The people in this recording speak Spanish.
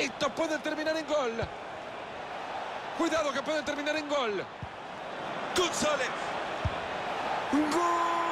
Esto puede terminar en gol. Cuidado que puede terminar en gol. González. ¡Gol!